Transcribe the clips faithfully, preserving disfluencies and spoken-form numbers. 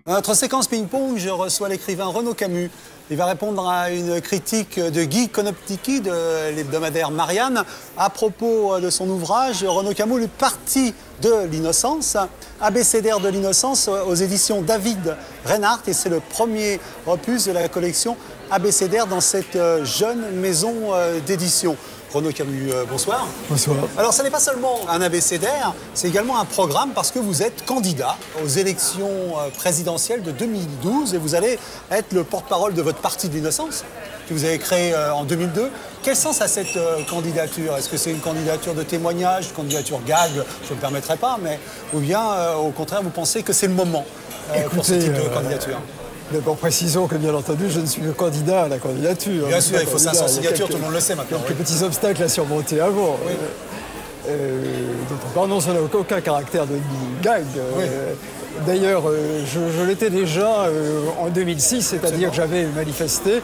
Dans notre séquence ping-pong, je reçois l'écrivain Renaud Camus. Il va répondre à une critique de Guy Konopnicki de l'hebdomadaire Marianne à propos de son ouvrage Renaud Camus, le parti de l'innocence, abécédaire de l'innocence aux éditions David Reinhardt. Et c'est le premier opus de la collection abécédaire dans cette jeune maison d'édition. Renaud Camus, euh, bonsoir. Bonsoir. Alors, ce n'est pas seulement un abécédaire, c'est également un programme parce que vous êtes candidat aux élections euh, présidentielles de deux mille douze et vous allez être le porte-parole de votre parti de l'innocence que vous avez créé euh, en deux mille deux. Quel sens a cette euh, candidature? Est-ce que c'est une candidature de témoignage, une candidature gag? Je ne me permettrai pas, mais ou bien, euh, au contraire, vous pensez que c'est le moment euh, Écoutez, pour ce type de euh, candidature? D'abord, précisons que, bien entendu, je ne suis le candidat à la candidature. Bien sûr, il faut cinq cents signatures, quelques, tout le monde le sait maintenant. Quelques oui. petits obstacles à surmonter avant. Oui. Euh, D'autre part, non, ça n'a aucun caractère de gag. Oui. Euh, D'ailleurs, euh, je, je l'étais déjà euh, en deux mille six, c'est-à-dire que j'avais manifesté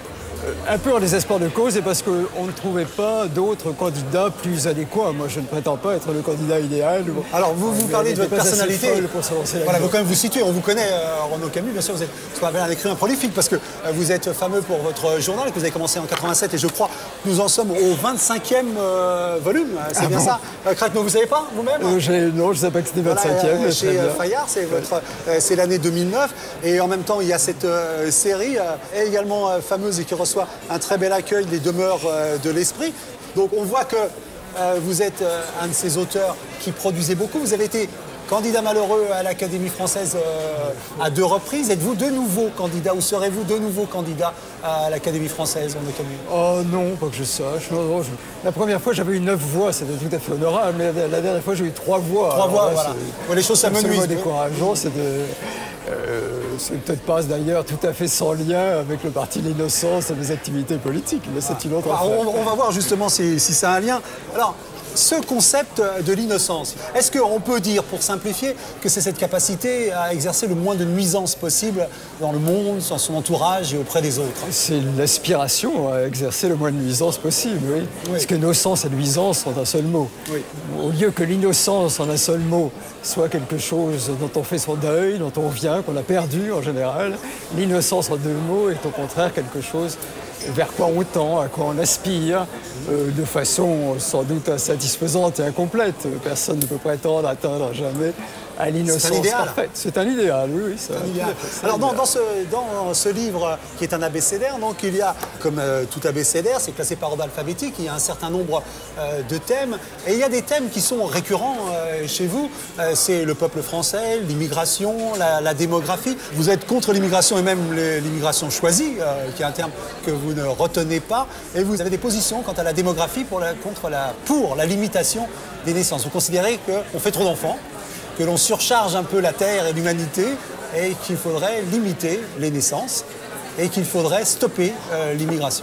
un peu en désespoir de cause et parce qu'on ne trouvait pas d'autres candidats plus adéquats. Moi, je ne prétends pas être le candidat idéal. Alors, vous, vous parlez de votre personnalité. Pour se lancer voilà, vous quand même vous situez. On vous connaît, euh, Renaud Camus, bien sûr, vous êtes ce qu'on appelle un écrivain prolifique parce que euh, vous êtes fameux pour votre journal que vous avez commencé en quatre-vingt-sept et je crois que nous en sommes au vingt-cinquième euh, volume. C'est ah bien bon ça. Euh, Craquenot, vous ne savez pas vous-même euh, Non, je ne savais pas que c'était vingt-cinquième. Voilà, euh, chez euh, Fayard, c'est euh, l'année deux mille neuf. Et en même temps, il y a cette euh, série euh, également euh, fameuse et qui reçoit un très bel accueil, Les Demeures euh, de l'Esprit. Donc on voit que euh, vous êtes euh, un de ces auteurs qui produisait beaucoup. Vous avez été candidat malheureux à l'Académie française euh, à deux reprises. Êtes-vous de nouveau candidat ou serez-vous de nouveau candidat à l'Académie française, Renaud Camus? Oh non, pas que je sache. Non, non, je... La première fois, j'avais eu neuf voix, c'était tout à fait honorable. Mais la, la dernière fois, j'ai eu trois voix. Trois Alors, voix, là, voilà. Ouais, les choses s'amenuisent. C'est décourageant. C'est de... euh, peut-être pas d'ailleurs tout à fait sans lien avec le Parti de l'Innocence et mes activités politiques. Mais c'est une autre ah, affaire. On, on va voir justement si, si ça a un lien. Alors, ce concept de l'innocence, est-ce qu'on peut dire, pour simplifier, que c'est cette capacité à exercer le moins de nuisances possible dans le monde, dans son entourage et auprès des autres? C'est l'aspiration à exercer le moins de nuisances possible, oui. oui. Parce que innocence et nuisance sont un seul mot. Oui. Au lieu que l'innocence en un seul mot soit quelque chose dont on fait son deuil, dont on vient, qu'on a perdu en général, l'innocence en deux mots est au contraire quelque chose vers quoi on tend, à quoi on aspire, euh, de façon sans doute insatisfaisante et incomplète. Personne ne peut prétendre atteindre jamais à l'innocence parfaite. C'est un idéal, oui. oui ça, un idéal. Alors dans, dans, ce, dans ce livre qui est un abécédaire, donc il y a, comme euh, tout abécédaire, c'est classé par ordre alphabétique, il y a un certain nombre euh, de thèmes, et il y a des thèmes qui sont récurrents euh, chez vous. Euh, c'est le peuple français, l'immigration, la, la démographie. Vous êtes contre l'immigration et même l'immigration choisie, euh, qui est un terme que vous ne retenez pas, et vous avez des positions quant à la démographie pour la, contre la, pour la limitation des naissances. Vous considérez qu'on fait trop d'enfants, que l'on surcharge un peu la Terre et l'humanité et qu'il faudrait limiter les naissances et qu'il faudrait stopper euh, l'immigration.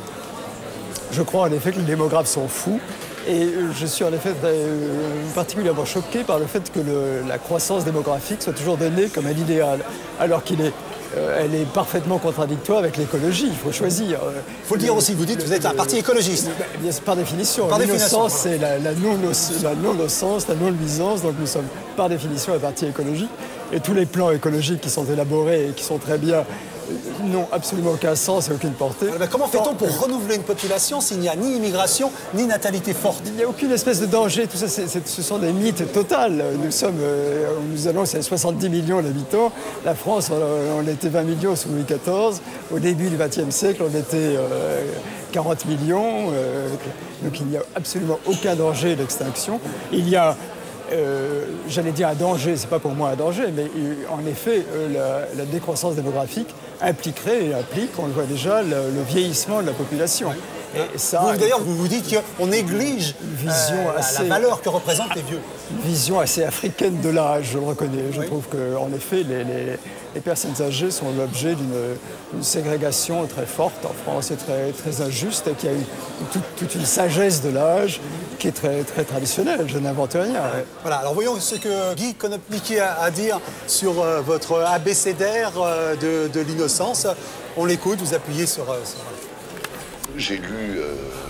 Je crois en effet que les démographes sont fous et je suis en effet euh, particulièrement choqué par le fait que le, la croissance démographique soit toujours donnée comme un idéal, alors qu'il est Euh, elle est parfaitement contradictoire avec l'écologie, il faut choisir. Il faut le dire aussi, vous dites que vous êtes un parti écologiste. Bien, par définition. Par L'innocence, c'est la, la non-innocence, la non-nuisance, donc nous sommes par définition un parti écologique. Et tous les plans écologiques qui sont élaborés et qui sont très bien n'ont absolument aucun sens et aucune portée. Alors, comment fait-on pour renouveler une population s'il n'y a ni immigration, ni natalité forte? Il n'y a aucune espèce de danger, tout ça, c'est, c'est, ce sont des mythes totales. Nous sommes, euh, nous allons, c'est soixante-dix millions d'habitants. La France, on, on était vingt millions sous Louis quatorze. Au début du vingtième siècle, on était euh, quarante millions. Euh, donc il n'y a absolument aucun danger d'extinction. Il y a Euh, j'allais dire un danger, c'est pas pour moi un danger, mais euh, en effet, euh, la, la décroissance démographique impliquerait et implique, on le voit déjà, le, le vieillissement de la population. Et ça, vous, d'ailleurs, vous vous dites qu'on néglige une vision euh, assez, la, la valeur que représentent les vieux. Une vision assez africaine de l'âge, je le reconnais. Je oui. trouve qu'en effet, les, les, les personnes âgées sont l'objet d'une ségrégation très forte en France et très, très injuste, et qu'il y a eu toute, toute une sagesse de l'âge qui est très, très traditionnelle. Je n'invente rien. Ouais. Voilà, alors voyons ce que Guy Konopnicki a à dire sur euh, votre abécédaire euh, de, de l'innocence. On l'écoute, vous appuyez sur... Euh, sur... J'ai lu euh,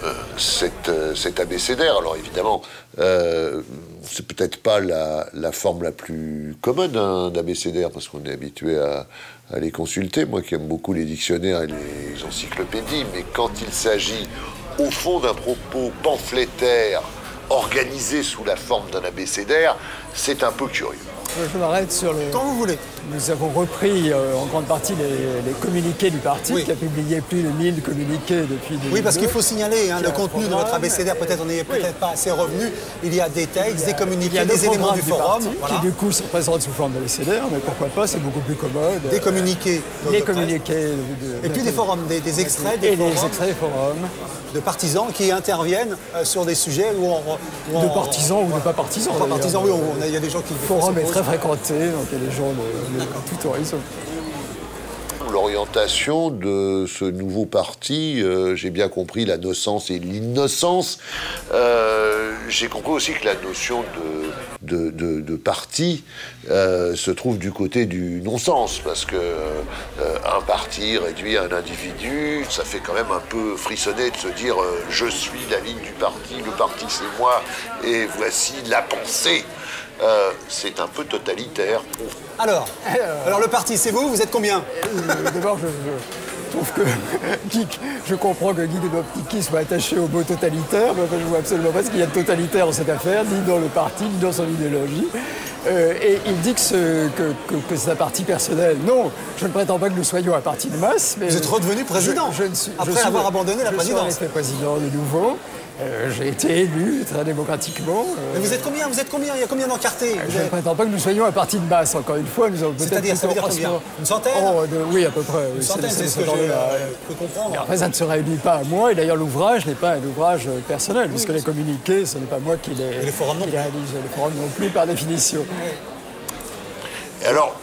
euh, cet, euh, cet abécédaire. Alors évidemment, euh, c'est peut-être pas la, la forme la plus commode hein, d'abécédaire, parce qu'on est habitué à, à les consulter. Moi qui aime beaucoup les dictionnaires et les encyclopédies, mais quand il s'agit au fond d'un propos pamphlétaire organisé sous la forme d'un abécédaire, c'est un peu curieux. Je m'arrête sur le... Quand vous voulez. Nous avons repris euh, en grande partie les, les communiqués du parti, Oui. qui a publié plus de mille communiqués depuis deux mille deux. Oui, parce qu'il faut signaler hein, le un contenu de programme, votre abécédaire. Peut-être on n'est peut-être oui. pas assez revenu. Il y a des textes, des Il y communiqués, a le des éléments programme du forum. parti, Voilà. qui du coup se présente sous forme d'abécédaire, mais pourquoi pas, c'est beaucoup plus commode. Des communiqués. de- Les de presse. communiqués. De, de, Et puis des forums, des, des extraits, des et les forums extraits des forums. de partisans qui interviennent euh, sur des sujets où on... où De on- partisans ou de pas partisans. Pas d'ailleurs. partisans, oui, on- on a- il y a des gens qui... Le forum est très fréquenté, donc il y a des gens de, de tout horizon. L'orientation de ce nouveau parti, euh, j'ai bien compris la nocence et l'innocence. Euh, j'ai compris aussi que la notion de, de, de, de parti euh, se trouve du côté du non-sens, parce que euh, un parti réduit à un individu, ça fait quand même un peu frissonner de se dire euh, je suis la ligne du parti, le parti c'est moi, et voici la pensée. Euh, c'est un peu totalitaire. Alors, alors le parti, c'est vous, vous êtes combien? Euh, D'abord, je, je trouve que Guy, je comprends que Guy de Doptiki soit attaché au mot totalitaire, mais enfin, je ne vois absolument pas ce qu'il y a de totalitaire dans cette affaire, ni dans le parti, ni dans son idéologie. Euh, et il dit que, ce, que, que, que c'est un parti personnel. Non, je ne prétends pas que nous soyons un parti de masse, mais... Vous êtes redevenu président, je, je ne suis, après je suis, avoir abandonné la je présidence. Je suis resté président de nouveau. Euh, J'ai été élu très démocratiquement. Euh, Mais vous êtes combien? Vous êtes combien? Il y a combien d'encartés? Vous Je ne avez- prétends pas que nous soyons un parti de masse, encore une fois. Nous avons peut-être C'est-à-dire, ça veut dire plutôt combien? en ce moment- Une centaine? Oh, de- Oui, à peu près. Une centaine, c'est ce que j'ai euh, pu comprendre. Et après, ça ne se réunit pas à moi. Et d'ailleurs, l'ouvrage n'est pas un ouvrage euh, personnel, puisque les communiqués, ce n'est pas moi qui les, Et les forums non qui les réalise. Les forums non plus, par définition. Et alors,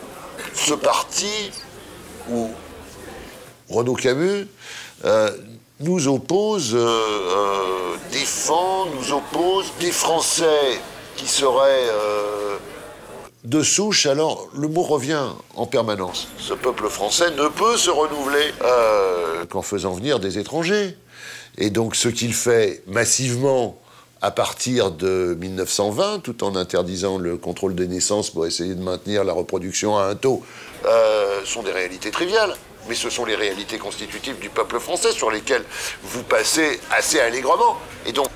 ce parti où Renaud Camus euh, nous oppose, euh, euh, défend, nous oppose des Français qui seraient euh, de souche, alors le mot revient en permanence. Ce peuple français ne peut se renouveler euh, qu'en faisant venir des étrangers. Et donc ce qu'il fait massivement à partir de mille neuf cent vingt, tout en interdisant le contrôle des naissances pour essayer de maintenir la reproduction à un taux, euh, sont des réalités triviales. Mais ce sont les réalités constitutives du peuple français sur lesquelles vous passez assez allègrement. Et donc,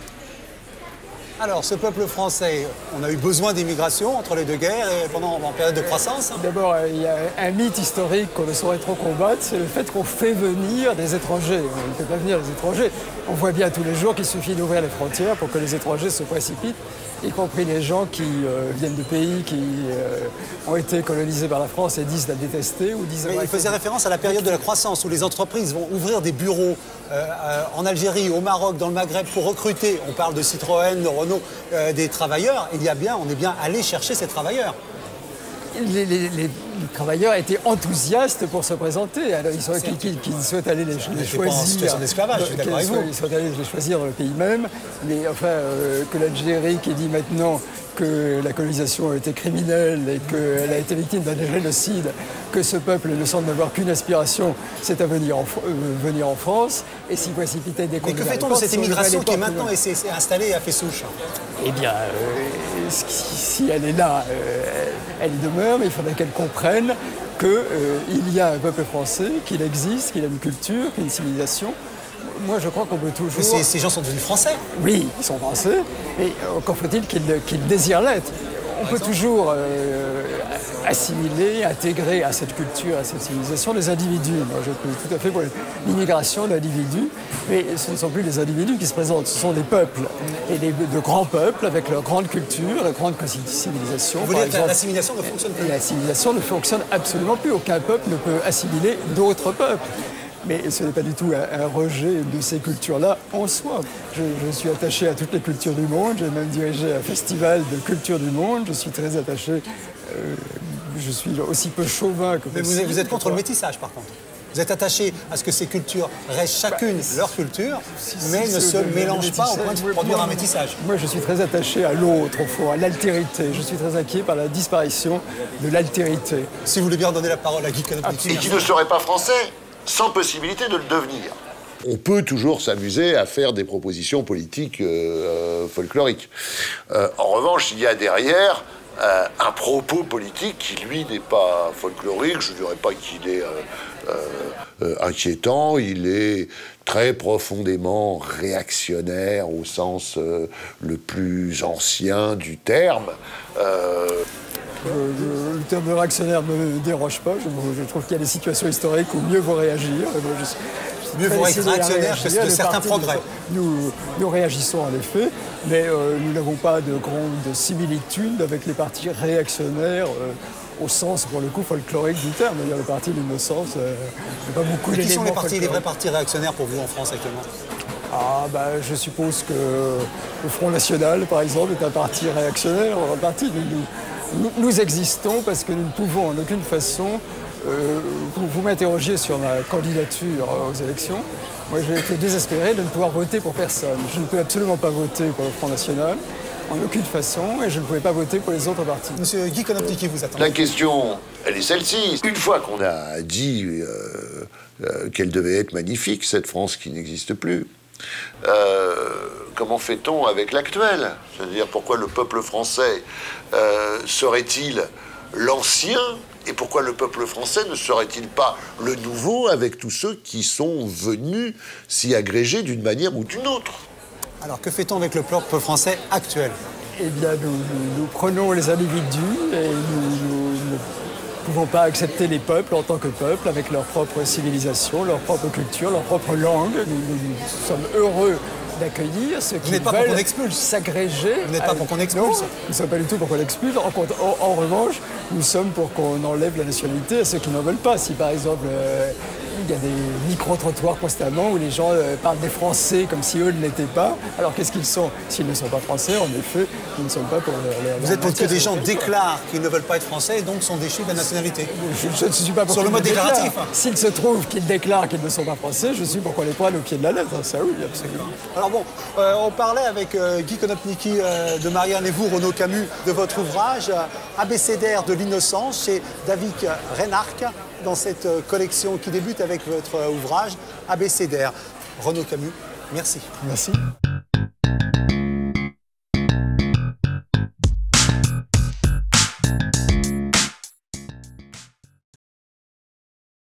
Alors, ce peuple français, on a eu besoin d'immigration entre les deux guerres et pendant en période de croissance. D'abord, euh, il y a un mythe historique qu'on ne saurait trop combattre, c'est le fait qu'on fait venir des étrangers. On ne fait pas venir les étrangers. On voit bien tous les jours qu'il suffit d'ouvrir les frontières pour que les étrangers se précipitent, y compris les gens qui euh, viennent de pays qui euh, ont été colonisés par la France et disent la détester ou disent... Mais il faisait référence à la période de la croissance où les entreprises vont ouvrir des bureaux euh, euh, en Algérie, au Maroc, dans le Maghreb pour recruter. On parle de Citroën, de Renault, euh, des travailleurs. Il y a bien, on est bien allé chercher ces travailleurs. Les, les- les travailleurs étaient enthousiastes pour se présenter. Alors, ils sont qui, qui, qui souhaitent aller les, les n'était pas en choisir. situation d'esclavage, je suis d'accord Qu'ils avec souhaitent- vous. Ils souhaitent aller les choisir dans le pays même. Mais enfin, euh, que l'Algérie qui dit maintenant que la colonisation a été criminelle et qu'elle a été victime d'un génocide, que ce peuple ne semble n'avoir qu'une aspiration, c'est à venir en, Fr- euh, venir en France et s'y précipiter dès qu'on Mais que ouvre la fait-on de porte, cette si on ouvre immigration les qui est portes, maintenant et s'est s'est installée à fait souche? eh bien, euh, si, si elle est là, euh, elle y demeure, mais il faudrait qu'elle comprenne qu'il euh, y a un peuple français, qu'il existe, qu'il a une culture, qu'il a une civilisation. Moi, je crois qu'on peut toujours... Mais ces, ces gens sont devenus français. Oui, ils sont français, mais encore faut-il qu'ils qu'ils désirent l'être. On peut toujours euh, assimiler, intégrer à cette culture, à cette civilisation des individus. Moi, je suis tout à fait pour l'immigration d'individus, mais ce ne sont plus les individus qui se présentent, ce sont des peuples. Et des, de grands peuples avec leur grande culture, leur grande civilisation. Vous voulez dire que l'assimilation ne fonctionne plus? Et l'assimilation ne fonctionne absolument plus. Aucun peuple ne peut assimiler d'autres peuples. Mais ce n'est pas du tout un, un rejet de ces cultures-là en soi. Je, je suis attaché à toutes les cultures du monde. J'ai même dirigé un festival de culture du monde. Je suis très attaché. Euh, je suis aussi peu chauvin que Mais vous, possible. vous êtes contre le métissage, par contre. Vous êtes attaché à ce que ces cultures restent chacune leur culture, mais Si, ne si, se le- le mélangent pas au point de métissage, produire moi, un métissage. Moi, je suis très attaché à l'autre, au fond, à l'altérité. Je suis très inquiet par la disparition de l'altérité. Si vous voulez bien donner la parole à Guy Canopy. et qui ne serait pas français sans possibilité de le devenir. On peut toujours s'amuser à faire des propositions politiques euh, folkloriques. Euh, en revanche, il y a derrière euh, un propos politique qui, lui, n'est pas folklorique. Je ne dirais pas qu'il est euh, euh, inquiétant. Il est très profondément réactionnaire au sens euh, le plus ancien du terme. Euh, Le, le terme de réactionnaire ne me déroge pas. Je, je trouve qu'il y a des situations historiques où mieux vaut réagir. Moi, je, Mieux vaut être réactionnaire que de certains progrès. Nous, nous réagissons en effet, mais euh, nous n'avons pas de grande similitude avec les partis réactionnaires euh, au sens, pour le coup, folklorique du terme. Il y a le parti de l'innocence, euh, pas beaucoup d'éléments. Qui sont les, partis, les vrais partis réactionnaires pour vous en France actuellement? Ah, bah, je suppose que le Front National, par exemple, est un parti réactionnaire. Un parti, nous, nous, nous existons parce que nous ne pouvons en aucune façon. Euh, vous vous m'interrogez sur ma candidature aux élections. Moi, j'ai été désespéré de ne pouvoir voter pour personne. Je ne peux absolument pas voter pour le Front National, en aucune façon, et je ne pouvais pas voter pour les autres partis. Monsieur Guy Konopnicki vous attend. La question, elle est celle-ci. Une fois qu'on a dit euh, euh, qu'elle devait être magnifique, cette France qui n'existe plus, euh, comment fait-on avec l'actuel? C'est-à-dire, pourquoi le peuple français euh, serait-il l'ancien? Et pourquoi le peuple français ne serait-il pas le nouveau avec tous ceux qui sont venus s'y agréger d'une manière ou d'une autre? Alors, que fait-on avec le peuple français actuel? Eh bien, nous, nous, nous prenons les individus et nous, nous ne pouvons pas accepter les peuples en tant que peuple, avec leur propre civilisation, leur propre culture, leur propre langue. Nous, nous, nous sommes heureux d'accueillir ceux qui veulent s'agréger. Vous n'êtes pas pour qu'on expulse? Non, nous ne sommes pas du tout pour qu'on expulse. En, en, en revanche, nous sommes pour qu'on enlève la nationalité à ceux qui n'en veulent pas. Si par exemple, euh, il y a des micro-trottoirs constamment où les gens euh, parlent des Français comme si eux ne l'étaient pas, alors qu'est-ce qu'ils sont? S'ils ne sont pas français, en effet, ils ne sont pas pour leur, leur Vous êtes pour que des gens déclarent qu'ils ne veulent pas être français et donc sont déchus de la nationalité? Je, je ne suis pas pour sur le mode déclaratif. S'il se trouve qu'ils déclarent qu'ils ne sont pas français, je suis pour qu'on les prenne au pied de la lettre. Ça oui, absolument. Alors bon, euh, on parlait avec euh, Guy Konopnicki euh, de Marianne et vous, Renaud Camus, de votre ouvrage euh, Abécédaire de l'innocence chez David Reinhardt, dans cette euh, collection qui débute avec votre euh, ouvrage Abécédaire. Renaud Camus, merci. Merci.